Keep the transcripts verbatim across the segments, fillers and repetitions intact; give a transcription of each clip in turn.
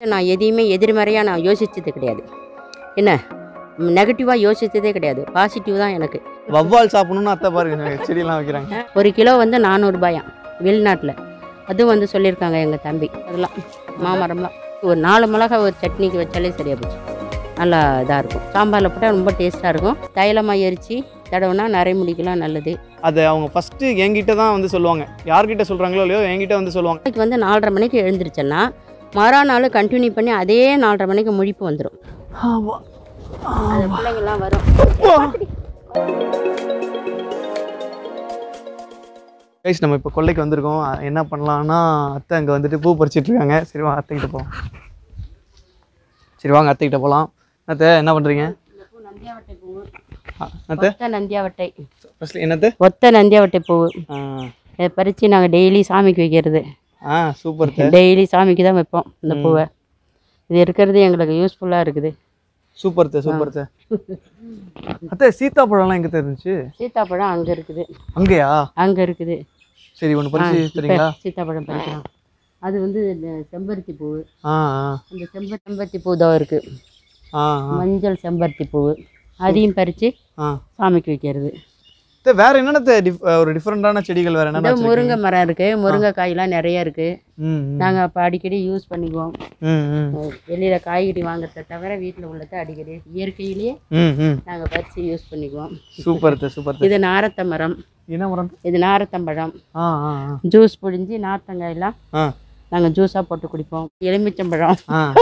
நான் எதையுமே எதிர்மறையாக நான் யோசித்தது கிடையாது. என்ன நெகட்டிவாக யோசித்ததே கிடையாது. பாசிட்டிவ் தான் எனக்கு. வவ்வால் சாப்பிடணும்னு அத்தை பாருங்க செடியெல்லாம் வைக்கிறாங்க. ஒரு கிலோ வந்து நானூறுபாயாம் வெளிநாட்டில். அதுவும் வந்து சொல்லியிருக்காங்க எங்கள் தம்பி. அதெல்லாம் மாமரம்லாம் ஒரு நாலு மிளகா ஒரு சட்னிக்கு வச்சாலே சரியாக போச்சு. நல்லா இதாக இருக்கும். சாம்பாரில் போட்டால் ரொம்ப டேஸ்ட்டாக இருக்கும். தைலமாக எரித்து தடவுனா நரைமுடிக்கெல்லாம் நல்லது. அதை அவங்க ஃபஸ்ட்டு என்கிட்ட தான் வந்து சொல்லுவாங்க. யார்கிட்ட சொல்கிறாங்களோ இல்லையோ என்கிட்ட வந்து சொல்லுவாங்க. இன்னைக்கு வந்து நாலரை மணிக்கு எழுந்திரிச்சேன்னா மறுநாள் கண்டினியூ பண்ணி அதே நாலரை மணிக்கு முழிப்பு வந்துடும். அது பிள்ளைங்கள்லாம் வரும். கைஸ் நம்ம இப்போ கொல்லைக்கு வந்திருக்கோம். என்ன பண்ணலான்னா அத்தை அங்கே வந்துட்டு பூ பறிச்சிட்ருக்காங்க. சரி வாங்க அத்தைக்கிட்ட போகலாம். சரி வாங்க அத்தைக்கிட்ட போகலாம். அத்தை என்ன பண்ணுறீங்க? நந்தியாவட்டை பூ. அத்தை ஒத்த நந்தியாவட்டை. ஃபஸ்ட்டு என்னத்தை? ஒத்த நந்தியாவட்டை பூ. இதை பறித்து நாங்கள் டெய்லி சாமிக்கு வைக்கிறது. ஆ சூப்பர். டெய்லி சாமிக்கு தான் வைப்போம் இந்த பூவை. இது இருக்கிறது எங்களுக்கு யூஸ்ஃபுல்லாக இருக்குது. Super super. அத்தை சீத்தாப்பழம்லாம் எங்கே இருந்துச்சு? சீத்தாப்பழம் அங்கே இருக்குது. அங்கேயா? அங்கே இருக்குது. சரி ஒன்று பறிச்சு தரீங்களா? சீத்தாப்பழம் பறிக்கலாம். அது வந்து செம்பருத்தி பூ. ஆ அந்த செம்ப செம்பருத்தி பூ தான் இருக்குது. ஆ மஞ்சள் செம்பருத்தி பூ. அதையும் பறித்து சாமிக்கு வைக்கிறது. வேற என்னென்ன ஒரு டிஃப்ரெண்டான செடிகள் வேற என்ன? முருங்கை மரம் இருக்கு. முருங்கைக்காயெல்லாம் நிறைய இருக்கு. நாங்கள் அப்போ அடிக்கடி யூஸ் பண்ணிக்குவோம். வெளியில காய்கறி வாங்குறத தவிர வீட்டில் உள்ளதை அடிக்கடி இயற்கையிலேயே நாங்கள் பறித்து யூஸ் பண்ணிக்குவோம். Super super. இது நாரத்த மரம். என்ன மரம்? இது நாரத்தம்பழம். ஜூஸ் புழிஞ்சு நார்த்தங்காயெல்லாம் நாங்கள் ஜூஸாக போட்டு குடிப்போம். எலுமிச்சம்பழம்.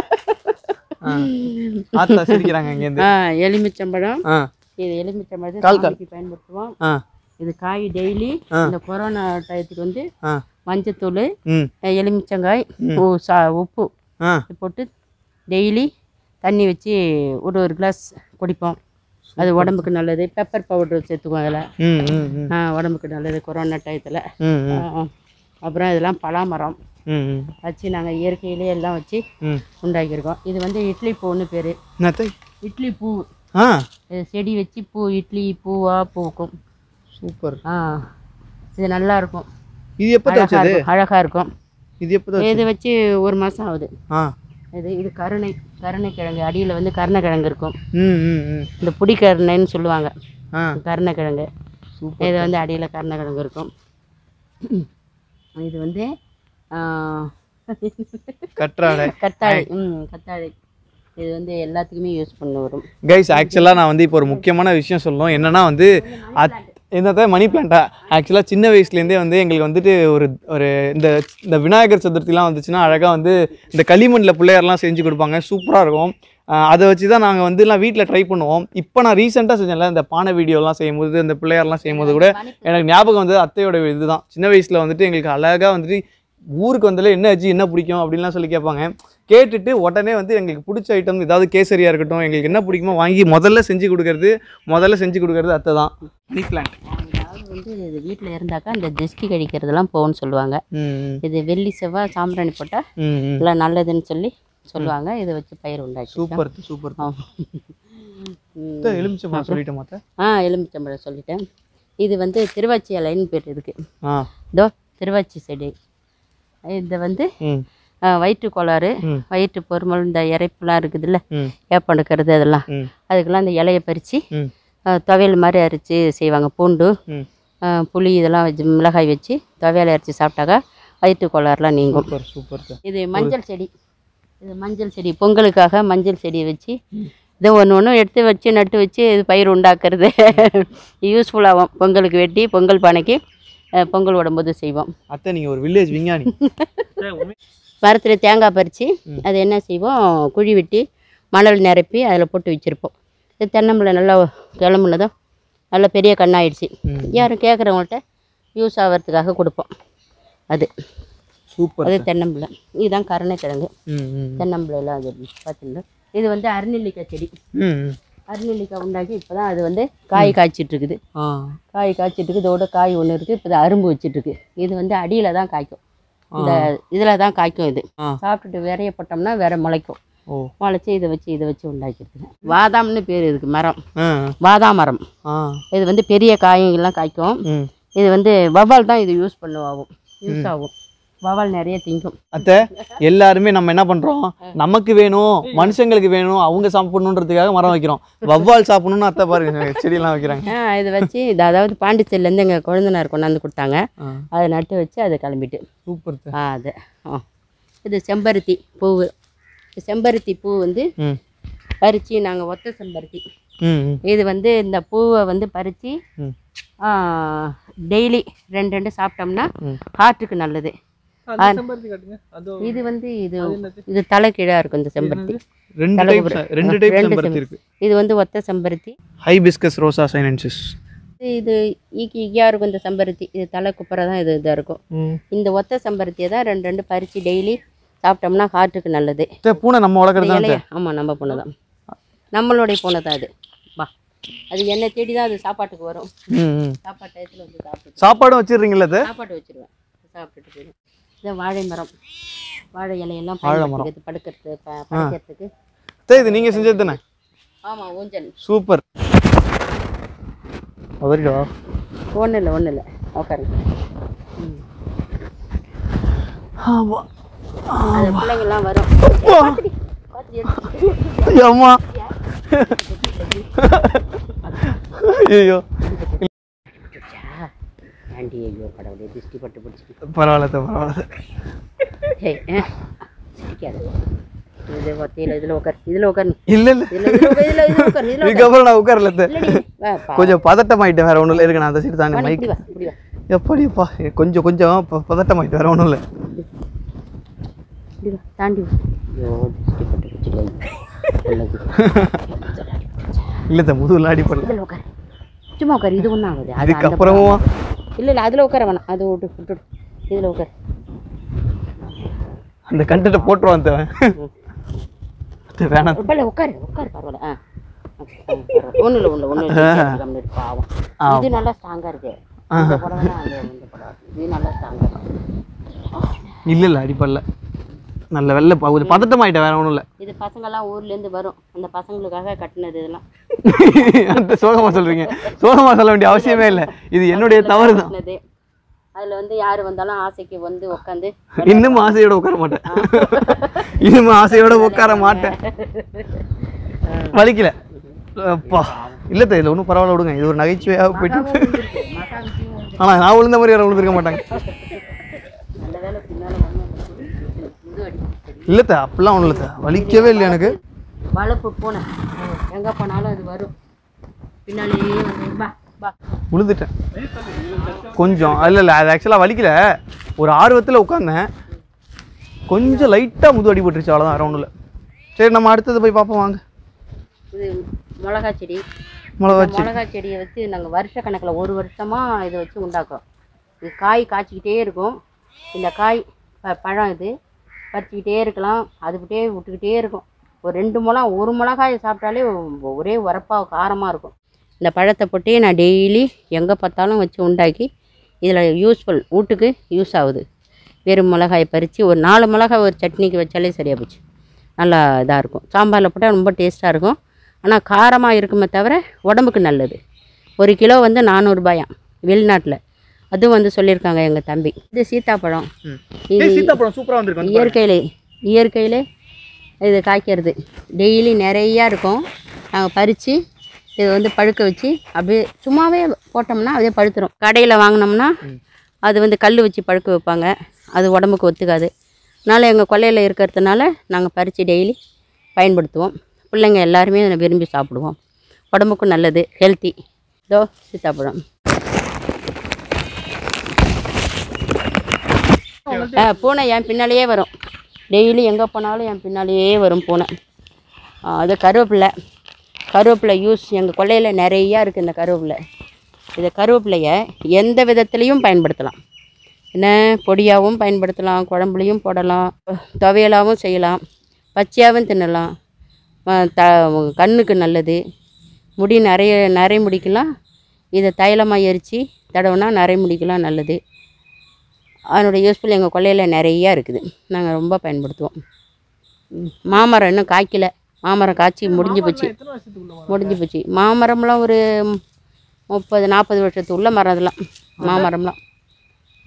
எலுமிச்சம்பழம். இது எலுமிச்சம்பழத்தை பயன்படுத்துவோம். இது காய் டெய்லி இந்த கொரோனா டயத்துக்கு வந்து மஞ்சத்தூள், எலுமிச்சங்காய், உப்பு போட்டு டெய்லி தண்ணி வச்சு ஒரு ஒரு கிளாஸ் குடிப்போம். அது உடம்புக்கு நல்லது. பெப்பர் பவுடர் சேர்த்துக்குவோம் அதில். உடம்புக்கு நல்லது கொரோனா டயத்தில். அப்புறம் இதெல்லாம் பலாமரம் வச்சு நாங்கள் இயற்கையிலே எல்லாம் வச்சு உண்டாக்கியிருக்கோம். இது வந்து இட்லி பூன்னு பேர். இட்லி பூ செடி வச்சு பூ இட்லி பூவாக பூக்கும். சூப்பர். ஆ இது நல்லா இருக்கும். இது எப்போ வச்சது? அழகாக இருக்கும். இது எப்போ? இது வச்சு ஒரு மாதம் ஆகுது. இது இது கருணை கருணை கிழங்கு. அடியில் வந்து கருணைக்கிழங்கு இருக்கும். இந்த புடி கருணைன்னு சொல்லுவாங்க. கருணைக்கிழங்கு. இது வந்து அடியில் கருணைக்கிழங்கு இருக்கும். இது வந்து கற்றாழை. கத்தாழை. ம் கத்தாழை. இது வந்து எல்லாத்துக்குமே யூஸ் பண்ண வரும். கைஸ் ஆக்சுவலாக நான் வந்து இப்போ ஒரு முக்கியமான விஷயம் சொல்லணும். என்னென்னா வந்து என்னத்த மணி பிளான்ட்டா ஆக்சுவலாக சின்ன வயசுலேருந்தே வந்து எங்களுக்கு வந்துட்டு ஒரு ஒரு இந்த இந்த விநாயகர் சதுர்த்திலாம் வந்துச்சுன்னா அழகாக வந்து இந்த களிமண்ணில் பிள்ளையாரெலாம் செஞ்சு கொடுப்பாங்க. சூப்பராக இருக்கும். அதை வச்சு தான் நாங்கள் வந்து எல்லாம் வீட்டில் ட்ரை பண்ணுவோம். இப்போ நான் ரீசெண்டாக செஞ்சேன்ல இந்த பானை வீடியோலாம் செய்யும்போது இந்த பிள்ளையாரெலாம் செய்யும்போது கூட எனக்கு ஞாபகம் வந்து அத்தையோட இது தான். சின்ன வயசில் வந்துட்டு எங்களுக்கு அழகாக வந்துட்டு ஊருக்கு வந்தாலே என்ன ஆச்சு என்ன பிடிக்கும் அப்படின்லாம் சொல்லி கேட்பாங்க. கேட்டுட்டு உடனே வந்து எங்களுக்கு பிடிச்ச ஐட்டம் ஏதாவது கேசரியாக இருக்கட்டும் எங்களுக்கு என்ன பிடிக்குமோ வாங்கி முதல்ல செஞ்சு கொடுக்கறது முதல்ல செஞ்சு கொடுக்கறது அத்தை தான். மணி பிளான்ட் அதாவது வந்து இது வீட்டில் இருந்தாக்கா இந்த திருஷ்டி கழிக்கிறதுலாம் போகும்னு சொல்லுவாங்க. இது வெள்ளி செவ்வாய் சாம்பிராணி போட்டால் எல்லாம் நல்லதுன்னு சொல்லி சொல்லுவாங்க. இதை வச்சு பயிர் உண்டாக்கி. Super super. எலுமிச்சம்பழம் சொல்லிட்டேன் மாத்த. ஆ எலுமிச்சம்பழம் சொல்லிட்டேன். இது வந்து திருவாச்சி இலைன்னு பேர் இருக்கு. இதோ திருவாச்சி செடி. இது வந்து வயிற்று கோளாறு வயிற்று பொறுமல் இந்த இறைப்புலாம் இருக்குதுல்ல ஏப்பண்டுக்கிறது அதெல்லாம் அதுக்கெல்லாம் இந்த இலையை பறித்து துவையல் மாதிரி அரைச்சி செய்வாங்க. பூண்டு புளி இதெல்லாம் வச்சு மிளகாய் வச்சு துவையல் அரைச்சி சாப்பிட்டாக்கா வயிற்று கோளாறுலாம் நீங்கும். சூப்பர். இது மஞ்சள் செடி. இது மஞ்சள் செடி பொங்கலுக்காக மஞ்சள் செடியை வச்சு இது ஒன்று ஒன்று எடுத்து வச்சு நட்டு வச்சு இது பயிர் உண்டாக்குறது யூஸ்ஃபுல்லாகும். பொங்கலுக்கு வெட்டி பொங்கல் பானைக்கு பொங்கல் உடம்போது செய்வோம். அத்தை நீங்கள் ஒரு வில்லேஜ் விஞ்ஞானி. மரத்தில் தேங்காய் பறித்து அது என்ன செய்வோம் குழி வெட்டி மணல் நிரப்பி அதில் போட்டு வச்சுருப்போம். இது தென்னம்பிள்ளை நல்லா கிளம்புனதும் நல்லா பெரிய கண்ணாயிடுச்சு. யாரும் கேட்குறவங்கள்ட்ட யூஸ் ஆகிறதுக்காக கொடுப்போம். அது சூப்பர். அது தென்னம்பிள்ளை. இதுதான் கருணைக்கிழங்கு. தென்னம்பிள்ளைலாம் அது பார்த்துருந்தோம். இது வந்து அருநெல்லிக்காய் செடி. அருநெல்லிக்காய் உண்டாக்கி இப்போ தான் அது வந்து காய் காய்ச்சிட்ருக்குது. காய் காய்ச்சிட்ருக்கு. இதோட காய் ஒன்று இருக்குது. இப்போ தான் அரும்பு வச்சிட்ருக்கு. இது வந்து அடியில் தான் காய்க்கும். இந்த இதில் தான் காய்க்கும். இது சாப்பிட்டுட்டு விரைய போட்டோம்னா வேற முளைக்கும். முளைச்சி இதை வச்சு இதை வச்சு உண்டாக்கிடுதுங்க. வாதாம்னு பேர் இதுக்கு. மரம் வாதாம் மரம். இது வந்து பெரிய காய்கள்லாம் காய்க்கும். இது வந்து வவ்வால் தான் இது யூஸ் பண்ணுவாகும் யூஸ் ஆகும். வவால் நிறைய திங்கும். அத்தை எல்லாருமே நம்ம என்ன பண்ணுறோம், நமக்கு வேணும் மனுஷங்களுக்கு வேணும் அவங்க சாப்பிடணுன்றதுக்காக மரம் வைக்கிறோம். வவ்வால் சாப்பிடணும்னு அத்தை பாருங்க செடியெல்லாம் வைக்கிறாங்க. ஆ இதை வச்சு இது அதாவது பாண்டிச்சேரியிலேருந்து எங்கள் குழந்தைனார் கொண்டாந்து கொடுத்தாங்க. அதை நட்டு வச்சு அதை கிளம்பிட்டு. சூப்பர். ஆ அது ஆ இது செம்பருத்தி பூவு. செம்பருத்தி பூ வந்து பறித்து நாங்கள் ஒத்த செம்பருத்தி. இது வந்து இந்த பூவை வந்து பறித்து டெய்லி ரெண்டு ரெண்டு சாப்பிட்டோம்னா ஹார்ட்டுக்கு நல்லது. இது வந்து இது இது தலை கீழாக இருக்கும் இந்த செம்பருத்தி. இது வந்து ஒத்த செம்பருத்தி. Hibiscus rosa sinensis. இது ஈக்கி ஈக்கியாக இருக்கும் இந்த செம்பருத்தி. இது தலை குப்பரை தான் இது இதாக இருக்கும். இந்த ஒத்த செம்பருத்தியை தான் ரெண்டு ரெண்டு பறித்து டெய்லி சாப்பிட்டோம்னா ஹார்ட்டுக்கு நல்லது. பூனை நம்ம வளர்க்குறது. ஆமாம் நம்ம பூனை தான், நம்மளுடைய பூனை தான் அது. வா அது என்ன தேடி தான் அது சாப்பாட்டுக்கு வரும். சாப்பாட்டு டயத்தில் வந்து சாப்பிட்டு சாப்பாடும் வச்சிடுறீங்களா? அது சாப்பாடு வச்சுருவேன், சாப்பிட்டுட்டு போயிடும். இதை வாழை மரம், வாழை இலையெல்லாம் பயன்படுத்துறது படுக்கிறது படுக்கிறதுக்கு. இது நீங்கள் செஞ்சது தானே? ஆமாம் ஊஞ்சல். சூப்பர். அதறிடா ஒன்றும் இல்லை ஒன்றும் இல்லை உட்காருங்க. ஆமாம் அது பிள்ளைங்கள்லாம் வரும். அம்மா ஐயோ ஆண்டி ஐயோ கடவுளே திருஷ்டி பட்டு பிடிச்சி. பரவாயில்ல பரவாயில்ல. இது ஒத்தையில் இதில் உட்கார், இதில் உட்காரு. இல்லை இல்லை இதுக்கப்புறம் நான் உட்காரல. கொஞ்சம் பதட்டமாயிட்டேன், வேற ஒன்றும் இல்லை. இருக்கு நான் அந்த சைடு தானே மைக். எப்படிப்பா கொஞ்சம் கொஞ்சம் பதட்டமாயிட்டு வேற ஒன்றும் இல்லை. தாண்டி இல்லை முதுகுல அடிப்படல. இதில் உட்காரு, சும்மா உட்காரு. இது ஒன்றும் ஆகுது. அதுக்கப்புறமா இல்லை இல்லை அதில் உட்கார வேணாம், அது விட்டு விட்டு இதில் உட்காரு. அந்த கண்டென்ட்டை போட்டுருவான் தேவன். வேணாம் இல்லை உட்காரு உட்காரு பரவாயில்ல. ஆ ஒன்றும் இல்லை ஒன்றும் ஒன்றும் இல்லை. பாவம் இது நல்லா ஸ்ட்ராங்காக இருக்கு. இந்த புடவை இந்த புடவை இது நல்லா ஸ்ட்ராங்காக இருக்கு. இல்லை இல்லை அடிப்படல. நல்ல வெள்ளை கொஞ்சம் பதட்டமாயிட்டேன், வேற ஒன்றும் இல்லை. இது பசங்கள்லாம் ஊர்லேருந்து வரும், அந்த பசங்களுக்காக கட்டினது இதெல்லாம். அந்த சோகமாக சொல்கிறீங்க? சோகமாக சொல்ல வேண்டிய அவசியமே இல்லை, இது என்னுடைய தவறு தான். அதில் வந்து யார் வந்தாலும் ஆசைக்கு வந்து உட்காந்து. இன்னும் ஆசையோட உட்கார மாட்டேன், இன்னும் ஆசையோட உட்கார மாட்டேன். வலிக்கல அப்பா. இல்லை இதில் ஒன்றும் பரவாயில்ல விடுங்க, இது ஒரு நகைச்சுவையாக போயிட்டு. ஆனால் நான் விழுந்த மாதிரி யாரும் விழுந்திருக்க மாட்டாங்க. இல்லை த அப்படிலாம் ஒன்றும் இல்லை, வலிக்கவே இல்லை எனக்கு. வளர்ப்பு பூனை எங்கே போனாலும் அது வரும் பின்னாலேயே வந்து. பா பா விழுந்துட்டேன் கொஞ்சம். இல்லை இல்லை அது ஆக்சுவலாக வலிக்கல, ஒரு ஆர்வத்தில் உட்காந்தேன், கொஞ்சம் லைட்டாக முது அடிபட்டுருச்சு, அவ்வளோதான், வேறு ஒன்றும் இல்லை. சரி நம்ம அடுத்தது போய் பார்ப்போம் வாங்க. இது மிளகா செடி. மிளகா மிளகா செடியை வச்சு நாங்கள் வருஷ கணக்கில் ஒரு வருஷமாக இதை வச்சு உண்டாக்குறோம். இது காய் காய்ச்சிக்கிட்டே இருக்கும். இந்த காய் பழம் இது பறிச்சிக்கிட்டே இருக்கலாம், அதுக்கிட்டே விட்டுக்கிட்டே இருக்கும். ஒரு ரெண்டு மிளகா ஒரு மிளகாயை சாப்பிட்டாலே ஒரே உரப்பாக காரமாக இருக்கும். இந்த பழத்தை போட்டே நான் டெய்லி எங்கே பார்த்தாலும் வச்சு உண்டாக்கி இதில் யூஸ்ஃபுல், வீட்டுக்கு யூஸ் ஆகுது. வெறும் மிளகாயை பறித்து ஒரு நாலு மிளகாய் ஒரு சட்னிக்கு வச்சாலே சரியாக போச்சு. நல்லா இதாக இருக்கும். சாம்பாரில் போட்டால் ரொம்ப டேஸ்ட்டாக இருக்கும். ஆனால் காரமாக இருக்குமே தவிர உடம்புக்கு நல்லது. ஒரு கிலோ வந்து நானூறுபாயாம் வெளிநாட்டில். அதுவும் வந்து சொல்லியிருக்காங்க எங்கள் தம்பி. இது சீத்தாப்பழம். இது சீத்தாப்பழம் சூப்பராக வந்துருக்கு. இயற்கையிலே இயற்கையிலே இது காய்க்கிறது. டெய்லி நிறையா இருக்கும். நாங்கள் பறித்து இதை வந்து பழுக்க வச்சு அப்படியே சும்மாவே போட்டோம்னா அப்படியே பழுத்துரும். கடையில் வாங்கினோம்னா அது வந்து கல் வச்சு பழுக்க வைப்பாங்க, அது உடம்புக்கு ஒத்துக்காது. அதனால் எங்கள் கொல்லையில் இருக்கிறதுனால நாங்கள் பறித்து டெய்லி பயன்படுத்துவோம். பிள்ளைங்க எல்லாருமே அதை விரும்பி சாப்பிடுவோம். உடம்புக்கும் நல்லது, ஹெல்த்தி. இதோ சீத்தாப்பழம். பூனை என் பின்னாலேயே வரும், டெய்லி எங்கே போனாலும் என் பின்னாலேயே வரும் பூனை. அது கருவேப்பிலை. கருவேப்பிலை யூஸ் எங்கள் கொல்லையில் நிறையா இருக்குது. இந்த கருவேப்பிலை, இதை கருவேப்பிலையை எந்த விதத்துலேயும் பயன்படுத்தலாம். என்ன பொடியாகவும் பயன்படுத்தலாம், குழம்புலையும் போடலாம், துவையலாகவும் செய்யலாம், பச்சையாகவும் தின்னலாம். த கண்ணுக்கு நல்லது. முடி நிறைய நரை முடிக்கலாம். இதை தைலமாக எரித்து தடவைனா நரை முடிக்கலாம் நல்லது. அதனுடைய யூஸ்ஃபுல் எங்கள் கொல்லையில் நிறையா இருக்குது, நாங்கள் ரொம்ப பயன்படுத்துவோம். மாமரம் இன்னும் காய்க்கலை, மாமரம் காய்ச்சி முடிஞ்சு போச்சு முடிஞ்சு போச்சு மாமரம்லாம் ஒரு முப்பது நாற்பது வருஷத்து உள்ள மரம். அதெல்லாம் மாமரம்லாம்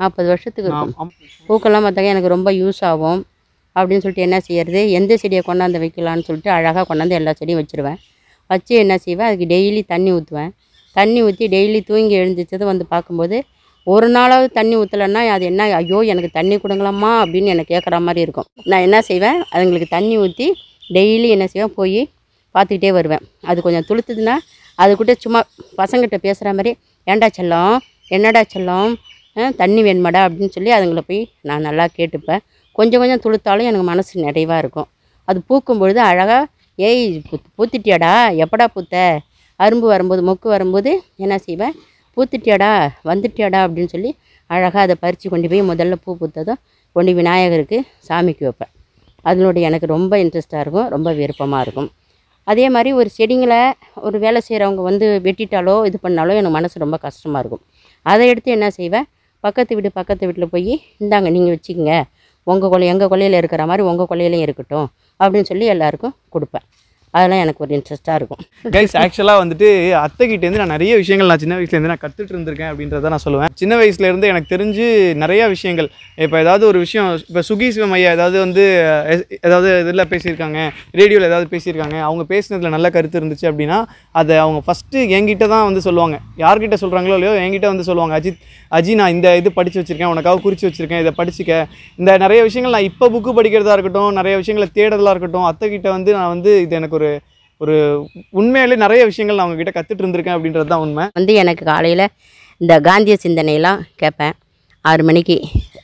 நாற்பது வருஷத்துக்கு இருக்கும். பூக்கெல்லாம் பார்த்தாக்க எனக்கு ரொம்ப யூஸ் ஆகும் அப்படின்னு சொல்லிட்டு என்ன செய்யறது, எந்த செடியை கொண்டாந்து வைக்கலான்னு சொல்லிட்டு அழகாக கொண்டாந்து எல்லா செடியும் வச்சுருவேன். வச்சு என்ன செய்வேன், அதுக்கு டெய்லி தண்ணி ஊற்றுவேன். தண்ணி ஊற்றி டெய்லி தூங்கி எழுந்திரிச்சது வந்து பார்க்கும்போது ஒரு நாளாவது தண்ணி ஊற்றலைன்னா அது என்ன, ஐயோ எனக்கு தண்ணி கொடுங்களாம்மா அப்படின்னு எனக்கு கேட்குற மாதிரி இருக்கும். நான் என்ன செய்வேன், அதுங்களுக்கு தண்ணி ஊற்றி டெய்லி என்ன செய்வேன், போய் பார்த்துக்கிட்டே வருவேன். அது கொஞ்சம் துளுத்துதுன்னா அதுக்கிட்ட சும்மா பசங்கிட்ட பேசுகிற மாதிரி, ஏண்டா செல்லம், என்னடா செல்லம், தண்ணி வேணுமாடா அப்படின்னு சொல்லி அதுங்களை போய் நான் நல்லா கேட்டுப்பேன். கொஞ்சம் கொஞ்சம் துளுத்தாலும் எனக்கு மனசு நிறைவாக இருக்கும். அது பூக்கும் பொழுது அழகாக, ஏய் பூ பூத்துட்டியாடா, எப்படா பூத்த, அரும்பு வரும்போது மொக்கு வரும்போது என்ன செய்வேன், பூத்துட்டியாடா வந்துட்டியாடா அப்படின்னு சொல்லி அழகாக அதை பறித்து கொண்டு போய் முதல்ல பூ பூத்ததும் கொண்டு விநாயகருக்கு சாமிக்கு வைப்பேன். அதனோட எனக்கு ரொம்ப இன்ட்ரெஸ்ட்டாக இருக்கும், ரொம்ப விருப்பமாக இருக்கும். அதே மாதிரி ஒரு செடிங்களை ஒரு வேலை செய்கிறவங்க வந்து வெட்டிட்டாலோ இது பண்ணாலோ எனக்கு மனசு ரொம்ப கஷ்டமாக இருக்கும். அதை எடுத்து என்ன செய்வேன், பக்கத்து வீடு பக்கத்து வீட்டில் போய் இந்தாங்க நீங்கள் வச்சுக்கோங்க, உங்கள் கொலை எங்கள் கொல்லையில் இருக்கிற மாதிரி உங்கள் கொல்லையிலையும் இருக்கட்டும் அப்படின்னு சொல்லி எல்லாருக்கும் கொடுப்பேன். அதெல்லாம் எனக்கு ஒரு இன்ட்ரெஸ்ட்டாக இருக்கும். கைஸ் ஆக்சுவலாக வந்துட்டு அத்தைக்கிட்டேருந்து நான் நிறைய விஷயங்கள் நான் சின்ன வயசுலேருந்து நான் கற்றுட்டு இருந்திருக்கேன் அப்படின்றத நான் சொல்லுவேன். சின்ன வயசுலேருந்து எனக்கு தெரிஞ்சு நிறையா விஷயங்கள், இப்போ ஏதாவது ஒரு விஷயம், இப்போ சுகி சிவம் ஐயா ஏதாவது வந்து ஏதாவது இதில் பேசியிருக்காங்க, ரேடியோவில் ஏதாவது பேசியிருக்காங்க, அவங்க பேசினதில் நல்ல கருத்து இருந்துச்சு அப்படின்னா அதை அவங்க ஃபஸ்ட்டு என்கிட்ட தான் வந்து சொல்லுவாங்க. யார்கிட்ட சொல்கிறாங்களோ இல்லையோ என்கிட்ட வந்து சொல்லுவாங்க, அஜித் அஜி நான் இந்த இது படித்து வச்சுருக்கேன், உனக்காக குறித்து வச்சுருக்கேன், இதை படிச்சுக்க. இந்த நிறைய விஷயங்கள் நான் இப்போ புக்கு படிக்கிறதா இருக்கட்டும், நிறைய விஷயங்களை தேடுறதா இருக்கட்டும், அத்தைக்கிட்ட வந்து நான் வந்து இது எனக்கு ஒரு ஒரு உண்மையிலே நிறைய விஷயங்கள் நான் அவங்ககிட்ட கற்றுட்டு இருந்திருக்கேன் அப்படின்றது தான் உண்மை. வந்து எனக்கு காலையில் இந்த காந்திய சிந்தனையெல்லாம் கேட்பேன், ஆறு மணிக்கு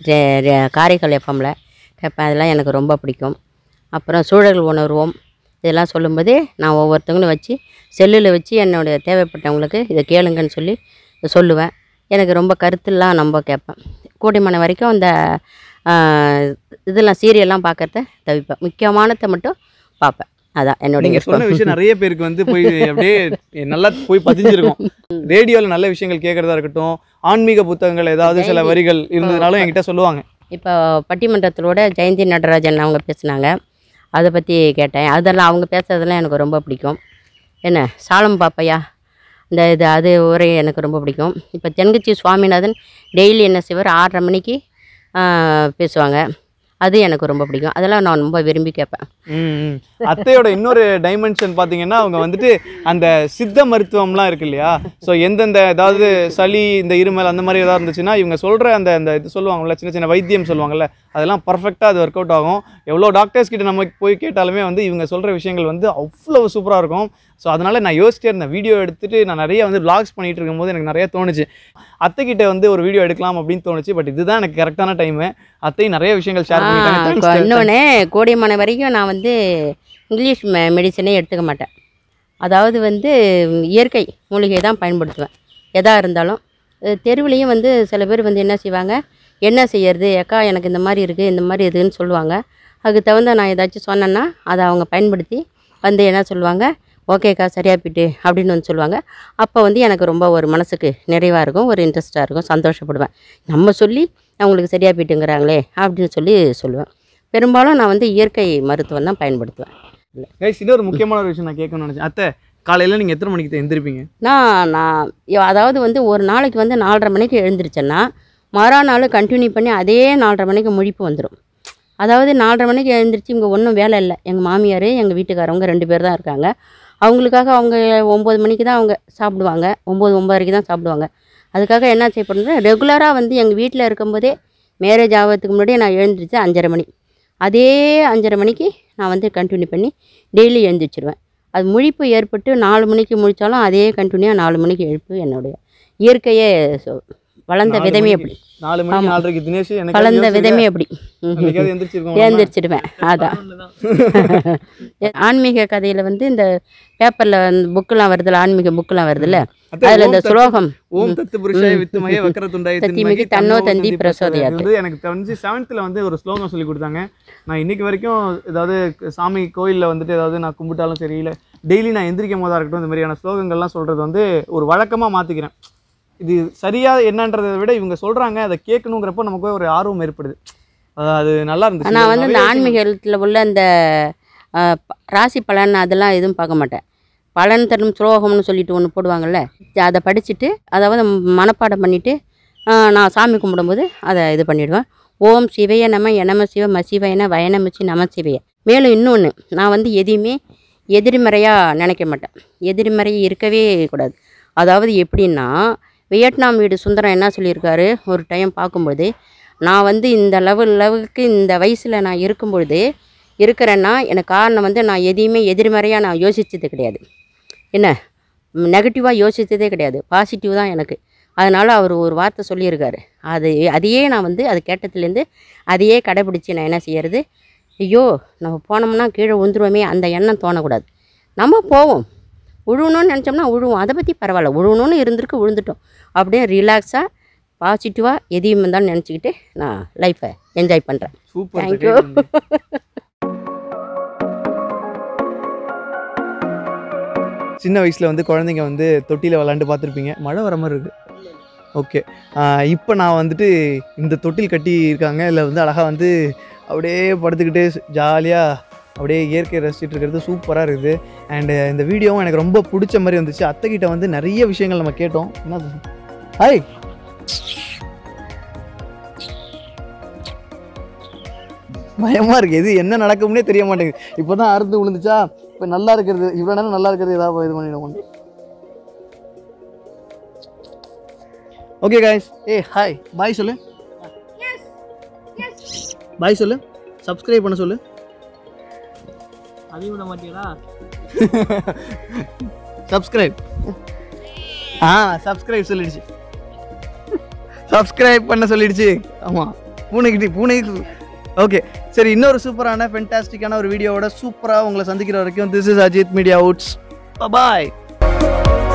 காரைக்கால் எஃப்எம்மில் கேட்பேன். அதெல்லாம் எனக்கு ரொம்ப பிடிக்கும். அப்புறம் சூழல் உணர்வோம் இதெல்லாம் சொல்லும்போது நான் ஒவ்வொருத்தவங்களும் வச்சு செல்லில் வச்சு என்னுடைய தேவைப்பட்டவங்களுக்கு இதை கேளுங்கன்னு சொல்லி சொல்லுவேன். எனக்கு ரொம்ப கருத்துலாம் நம்ம கேட்பேன். கூடிமான வரைக்கும் இந்த இதெல்லாம் சீரியல்லாம் பார்க்கறத தவிப்பேன், முக்கியமானதை மட்டும் பார்ப்பேன். அதான் என்னோட நீங்கள் சொன்ன விஷயம் நிறைய பேருக்கு வந்து போய் அப்படியே நல்லா போய் பதிஞ்சிருக்கும். ரேடியோவில் நல்ல விஷயங்கள் கேட்குறதா இருக்கட்டும், ஆன்மீக புத்தகங்கள் ஏதாவது சில வரிகள் இருந்ததுனாலும் என்கிட்ட சொல்லுவாங்க. இப்போ பட்டிமன்றத்திலோட ஜெயந்தி நடராஜன் அவங்க பேசுனாங்க, அதை பற்றி கேட்டேன். அதெல்லாம் அவங்க பேசுறதெல்லாம் எனக்கு ரொம்ப பிடிக்கும். என்ன சாலம் பாப்பையா இந்த இது அது உரை எனக்கு ரொம்ப பிடிக்கும். இப்போ தென்கட்சி சுவாமிநாதன் டெய்லி என்ன செய்வார், ஆறரை மணிக்கு பேசுவாங்க, அது எனக்கு ரொம்ப பிடிக்கும். அதெல்லாம் நான் ரொம்ப விரும்பி கேட்பேன். ம் அத்தையோட இன்னொரு டைமென்ஷன் பார்த்தீங்கன்னா அவங்க வந்துட்டு அந்த சித்த மருத்துவம்லாம் இருக்கு இல்லையா, ஸோ எந்தெந்த ஏதாவது சளி இந்த இருமல் அந்த மாதிரி ஏதாவது இருந்துச்சுன்னா இவங்க சொல்கிற அந்த அந்த இது சொல்லுவாங்கள்ல, சின்ன சின்ன வைத்தியம் சொல்லுவாங்கள்ல, அதெல்லாம் பர்ஃபெக்டாக அது ஒர்க் அவுட் ஆகும். எவ்வளோ டாக்டர்ஸ் கிட்ட நம்ம போய் கேட்டாலுமே வந்து இவங்க சொல்கிற விஷயங்கள் வந்து அவ்வளோ சூப்பராக இருக்கும். ஸோ அதனால் நான் யோசிச்சிட்டே இருந்தேன், வீடியோ எடுத்துகிட்டு நான் நிறைய வந்து வ்ளாக்ஸ் பண்ணிகிட்டு இருக்கும்போது எனக்கு நிறைய தோணுச்சு அத்தைக்கிட்ட வந்து ஒரு வீடியோ எடுக்கலாம் அப்படின்னு தோணுச்சு. பட் இதுதான் எனக்கு கரெக்டான டைமு. அத்தையும் நிறைய விஷயங்கள் ஷேர் பண்ணிட்டாங்க. இன்னொன்று கூடியமான வரைக்கும் நான் வந்து இங்கிலீஷ் மெ மெடிசனே எடுத்துக்க மாட்டேன். அதாவது வந்து இயற்கை மூலிகை தான் பயன்படுத்துவேன் எதாக இருந்தாலும். தெருவுலேயும் வந்து சில பேர் வந்து என்ன செய்வாங்க, என்ன செய்யறது அக்கா எனக்கு இந்த மாதிரி இருக்குது இந்த மாதிரி இருக்குதுன்னு சொல்லுவாங்க. அதுக்கு தகுந்த நான் ஏதாச்சும் சொன்னேன்னா அதை அவங்க பயன்படுத்தி வந்து என்ன சொல்லுவாங்க, ஓகேக்கா சரியாக போயிட்டு அப்படின்னு வந்து சொல்லுவாங்க. அப்போ வந்து எனக்கு ரொம்ப ஒரு மனசுக்கு நிறைவாக இருக்கும், ஒரு இன்ட்ரெஸ்ட்டாக இருக்கும், சந்தோஷப்படுவேன். நம்ம சொல்லி அவங்களுக்கு சரியாக போயிட்டுங்கிறாங்களே அப்படின்னு சொல்லி சொல்லுவேன். பெரும்பாலும் நான் வந்து இயற்கை மருத்துவம் தான் பயன்படுத்துவேன். கைஸ் இன்னொரு முக்கியமான ஒரு விஷயம் நான் கேட்கணும்னு நினச்சேன். அத்தை காலையில் நீங்கள் எத்தனை மணிக்கு எழுந்திருப்பீங்க? நான் நான் அதாவது வந்து ஒரு நாளைக்கு வந்து நாலரை மணிக்கு எழுந்திரிச்சேன்னா மறுநாள் கண்டினியூ பண்ணி அதே நாலரை மணிக்கு முழிப்பு வந்துடும். அதாவது நாலரை மணிக்கு எழுந்திரிச்சு இங்கே ஒன்றும் வேலை இல்லை. எங்கள் மாமியார் எங்கள் வீட்டுக்காரவங்க ரெண்டு பேர் தான் இருக்காங்க. அவங்களுக்காக அவங்க ஒம்பது மணிக்கு தான் அவங்க சாப்பிடுவாங்க, ஒம்பது ஒம்பதரைக்கு தான் சாப்பிடுவாங்க. அதுக்காக என்ன செய்யப்படுறேன், ரெகுலராக வந்து எங்கள் வீட்டில் இருக்கும்போதே மேரேஜ் ஆகிறதுக்கு முன்னாடியே நான் எழுந்திரிச்சு அஞ்சரை மணி அதே அஞ்சரை மணிக்கு நான் வந்து கண்டினியூ பண்ணி டெய்லி எழுந்திரிச்சிடுவேன். அது முழிப்பு ஏற்பட்டு நாலு மணிக்கு முழித்தாலும் அதே கண்டினியூவாக நாலு மணிக்கு எழுப்பு என்னுடைய இயற்கையே வளர்ந்த விதமே அப்படி. நாலு மணி நாலரைக்கு தினேஷ் எனக்கு வளர்ந்த விதமே அப்படி எழுந்திரிச்சிடுவேன். அதான் ஆன்மீக கதையில் வந்து இந்த பேப்பரில் புக்கெலாம் வருதுல்ல, ஆன்மீக புக்கெலாம் வருதுல்ல, அதில் இந்த ஸ்லோகம் ஓம் தத்து புருஷாய வித்துமயே வக்கரதுண்டாய திண்மகி தன்னோ தந்தி பிரசோதயாத் வந்து எனக்கு தெரிஞ்சு செவன்த்தில் வந்து ஒரு ஸ்லோகம் சொல்லி கொடுத்தாங்க. நான் இன்னைக்கு வரைக்கும் ஏதாவது சாமி கோயிலில் வந்துட்டு ஏதாவது நான் கும்பிட்டாலும் சரி, இல்லை டெய்லி நான் எந்திரிக்கும் போதாக இருக்கட்டும், இந்த மாதிரியான ஸ்லோகங்கள்லாம் சொல்கிறது வந்து ஒரு வழக்கமாக மாற்றிக்கிறேன். இது சரியாக என்னன்றதை விட இவங்க சொல்கிறாங்க அதை கேட்கணுங்கிறப்போ நமக்கு ஒரு ஆர்வம் ஏற்படுது. அது நல்லா இருந்துச்சு. நான் வந்து இந்த ஆன்மீகத்தில் உள்ள இந்த ராசி பலன் அதெல்லாம் எதுவும் பார்க்க மாட்டேன். பலன் தரும் ஸ்லோகம்னு சொல்லிட்டு ஒன்று போடுவாங்கள்ல, அதை படிச்சுட்டு அதாவது மனப்பாடம் பண்ணிவிட்டு நான் சாமி கும்பிடும்போது அதை இது பண்ணிவிடுவேன். ஓம் சிவைய நம எனம சிவ மசிவயன வயனமிச்சு நம சிவைய. மேலும் இன்னொன்று, நான் வந்து எதையுமே எதிர்மறையாக நினைக்க மாட்டேன். எதிர்மறை இருக்கவே கூடாது. அதாவது எப்படின்னா, வியட்நாம் வீடு சுந்தரம் என்ன சொல்லியிருக்காரு ஒரு டைம் பார்க்கும்போது, நான் வந்து இந்த லெவல் லெவலுக்கு இந்த வயசில் நான் இருக்கும்பொழுது இருக்கிறேன்னா எனக்கு காரணம் வந்து நான் எதையுமே எதிர்மறையாக நான் யோசித்தது கிடையாது. என்ன நெகட்டிவாக யோசித்ததே கிடையாது. பாசிட்டிவ் தான் எனக்கு. அதனால் அவர் ஒரு வார்த்தை சொல்லியிருக்காரு. அது அதையே நான் வந்து அது கேட்டதுலேருந்து அதையே கடைப்பிடிச்சி நான் என்ன செய்யறது, ஐயோ நம்ம போனோம்னா கீழே விழுந்துருவோமே அந்த எண்ணம் தோணக்கூடாது. நம்ம போவோம், விழுவணும்னு நினச்சோம்னா விழுவோம், அதை பற்றி பரவாயில்ல, விழுவணும்னு இருந்திருக்கு விழுந்துட்டோம். அப்படியே ரிலாக்ஸாக பாசிட்டிவாக எதையும் இருந்தாலும் நினச்சிக்கிட்டு நான் லைஃப்பை என்ஜாய் பண்ணுறேன். சூப்பர். தேங்க்யூ. சின்ன வயசில் வந்து குழந்தைங்க வந்து தொட்டியில் விளாண்டு பார்த்துருப்பீங்க. மழை வர மாதிரி இருக்குது. ஓகே, இப்போ நான் வந்துட்டு இந்த தொட்டில் கட்டி இருக்காங்க, இல்லை வந்து அழகாக வந்து அப்படியே படுத்துக்கிட்டு ஜாலியாக அப்படியே இயற்கை ரசிச்சுட்டு இருக்கிறது சூப்பராக இருக்குது. அண்டு இந்த வீடியோவும் எனக்கு ரொம்ப பிடிச்ச மாதிரி வந்துச்சு. அத்தைக்கிட்ட வந்து நிறைய விஷயங்கள் நம்ம கேட்டோம். என்ன ஹாய் பயமாக இருக்குது, எது என்ன நடக்கும்னே தெரிய மாட்டேங்குது. இப்போ தான் அறுத்து விழுந்துச்சா, இப்போ நல்லா இருக்கிறது இவ்வளோ நேரம் நல்லா இருக்கிறது ஏதாவது இது பண்ணிடுவோம். ஓகே காய்ஸ், ஏ ஹாய் பாய் சொல்லு, பாய் சொல்லு, சப்ஸ்கிரைப் பண்ண சொல்லு. அதையும் விட மாட்டீங்களா? சப்ஸ்கிரைப் ஆ சப்ஸ்கிரைப் சொல்லிடுச்சு, சப்ஸ்கிரைப் பண்ண சொல்லிடுச்சு. ஆமாம், பூனைக்கிட்டி பூனைக்கு. ஓகே சரி, இன்னொரு சூப்பரான ஃபென்டாஸ்டிக்கான ஒரு வீடியோவோட சூப்பராக உங்களை சந்திக்கிற வரைக்கும் this is Ajith media outs. Bye.